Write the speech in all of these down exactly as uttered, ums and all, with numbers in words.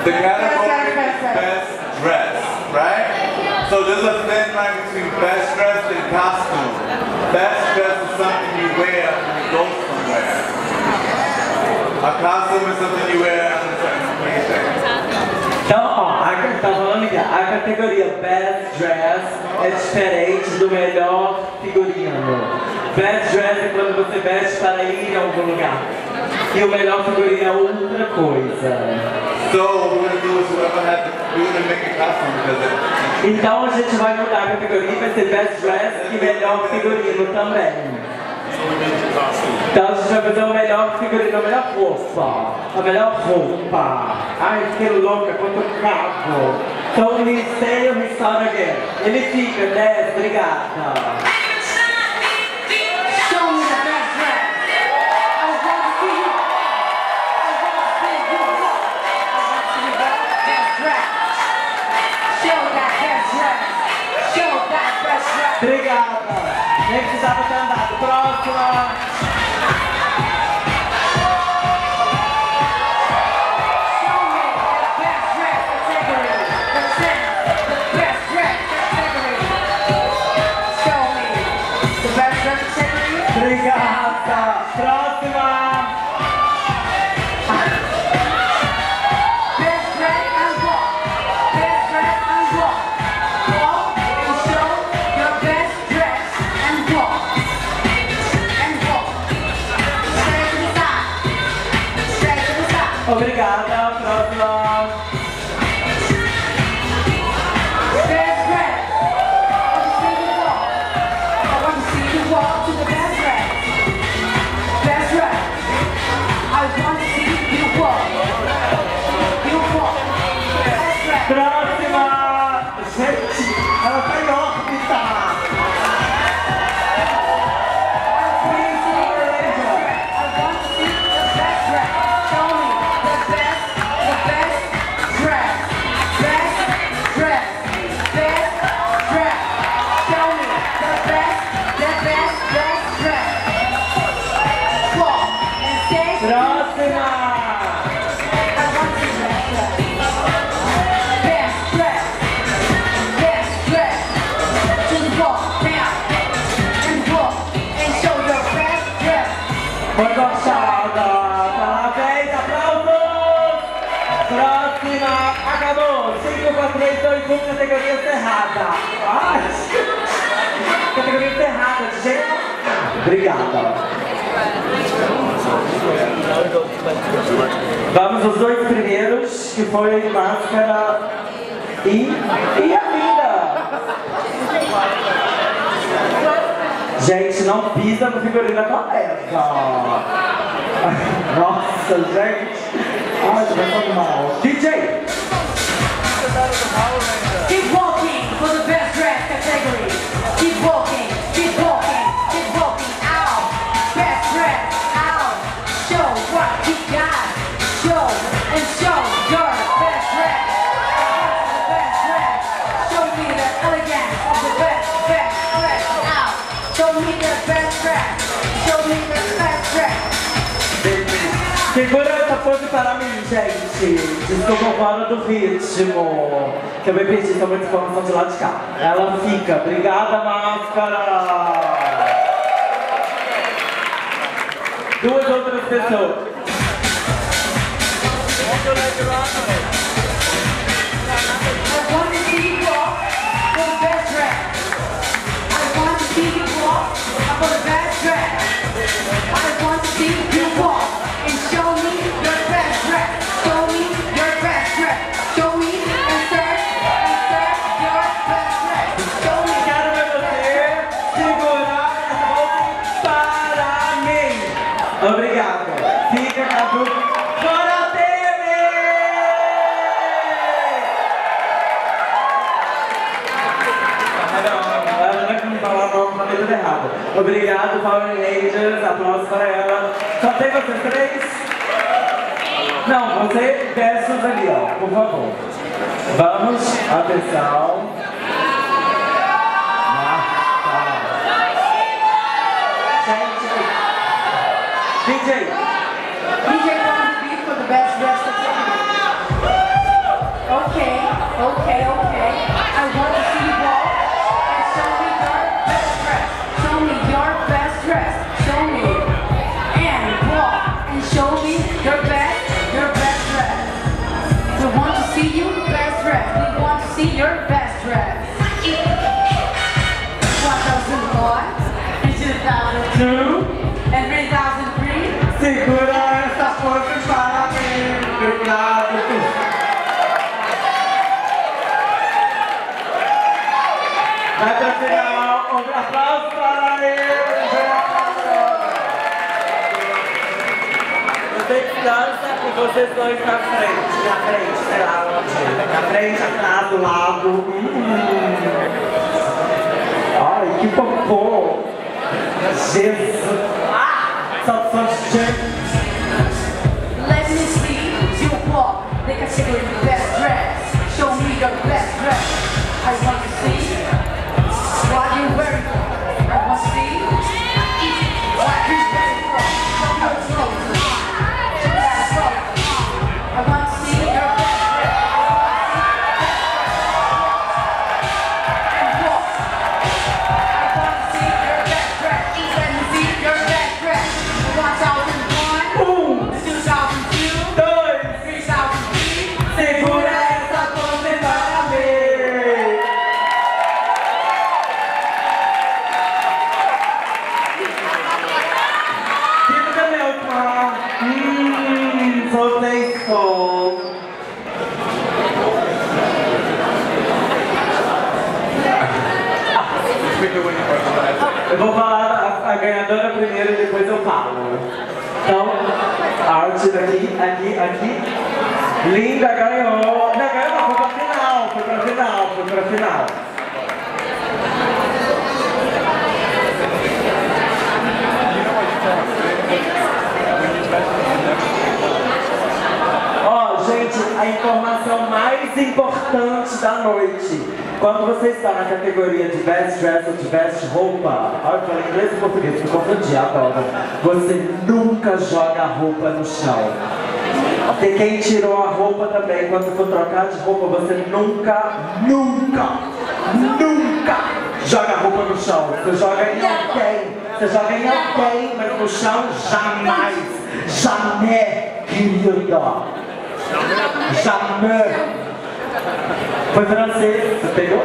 The category is best dress, right? So there's a thin line between best dress and costume. Best dress is something you wear when you go somewhere. A costume is something you wear on a certain occasion. Então, ó, a, tá falando aqui, a categoria Best Dress é diferente do melhor figurino. Best Dress é quando você veste para ir em algum lugar. E o melhor figurino é outra coisa. So what we're gonna do is whoever has the, we're gonna make a costume because it. Então a gente vai mudar a categoria, vai ser Best Dress e melhor figurino também. Então a gente vai fazer o melhor figurino, a melhor roupa. A melhor roupa. Ai, que louca, quanto cabo. Então me say me start again. Ele fica, né? Obrigada. Obrigada. Nem precisava ter andado. Próxima. Obrigada. Próxima. Obrigada, próxima. Best dress. I want to see you walk. I want to see you walk to the best dress. Best dress. I want to see you walk. You walk. Best dress. Próxima. Gente, ela tá em órbita. Foi gostada! Parabéns, aplausos! Próxima! Acabou! cinco, quatro, três, dois, um, categoria encerrada! Ai. Categoria encerrada, gente! Obrigada! Vamos os dois primeiros, que foi Máscara e, e a vida! Gente, não pisa no figurino da colega. Nossa, gente. Ai, já vai fazer mal. D J! Keep walking for the best dress category. Keep walking, keep walking, keep walking out. Best dress out. Show what you got. Show and show your best dress. The best dress. Show me the elegance of the best, best dress out. Show me the best dress. Show me the best dress. Segura essa pose para mim, gente. Desculpa fora do ritmo. Que eu me perdi, tem muita informação de lá de cá. Ela fica. Obrigada, Máscara. Duas outras pessoas. I want to see you walk for the best dress. I want to see you walk for the best dress. I want to see you walk and show me your best dress. Show me your best dress. Show me and search and search your best dress. Show me. Quero ver você segurar essa bolsa para mim. Obrigado. Fica com a dúvida. Fora dele! Tudo errado. Obrigado, Power Rangers. Aplausos para ela. Só tem vocês três? Não, você versus ali, ó, por favor. Vamos, atenção. Gente, D J. D J on the beat for the best dress category. Okay, okay. I want to see you walk and show me your best dress. Show me your best dress. Show me and walk and show me your best, your best dress. We want to see you best dress. We want to see your best dress. one thousand one and two thousand two and three thousand three. Segura essa força para mim. Obrigado. Vai pra final. Um aplauso para ele. Eu tenho que dança e vocês dois na frente. Na frente, sei lá, onde. Na frente, atrás, do lado. Hum. Ai, que popô. Jesus. Ah, só só gente. Let me see you walk the category best dress. Show me your best dress. I want to see what you're wearing. I want to see what you're wearing. Show your clothes. Show that clothes. I want to see your best dress. And walk. I want to see your best dress. Let me see your best dress. one thousand one. Um, two thousand two, dois, three thousand three, segura essa pose para mim. Fica meu pão. Hum, soltei som. Eu vou falar a, a ganhadora primeiro e depois eu falo. Então, a arte daqui, aqui, aqui. Linda ganhou. Não, ganhou não, foi pra final, foi pra final, foi pra final. Ó, gente, a informação mais importante da noite. Quando você está na categoria de best dress ou de best roupa, olha, eu falei inglês e português, me confundi agora. Você nunca joga a roupa no chão. Tem quem tirou a roupa também. Quando for trocar de roupa, você nunca, nunca, nunca joga a roupa no chão. Você joga em alguém. Você joga em alguém, mas no chão jamais. Jamais, querida. Jamais. Foi francês, você pegou?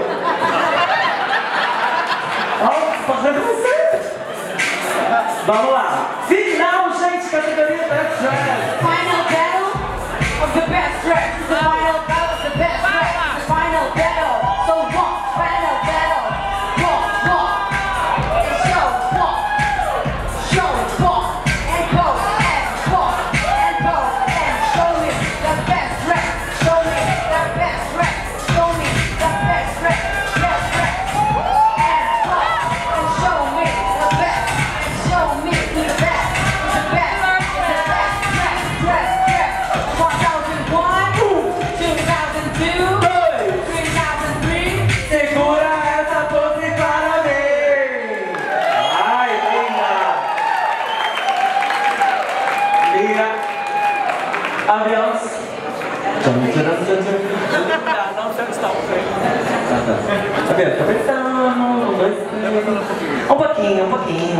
Ó, fazendo você. Vamos lá. Final, gente, categoria Best Dress. Final battle of the best dress. The final battle of the best dress. The final battle. So walk, final battle. Walk, walk, and show, walk, show, walk, and pose, and walk, and pose, and show me the best dress. Show me the best dress. Show me the best dress. Best dress. And walk, and show me the best. And show me the best. The best. The best dress. Dress. Dress. one thousand one. two thousand two. three thousand three. Segura essa pose para mim. Ai, linda. Linda. Aviões. Não sei onde está o freio. Tá vendo? Tá pensando. Um, dois, três. Um pouquinho, um pouquinho.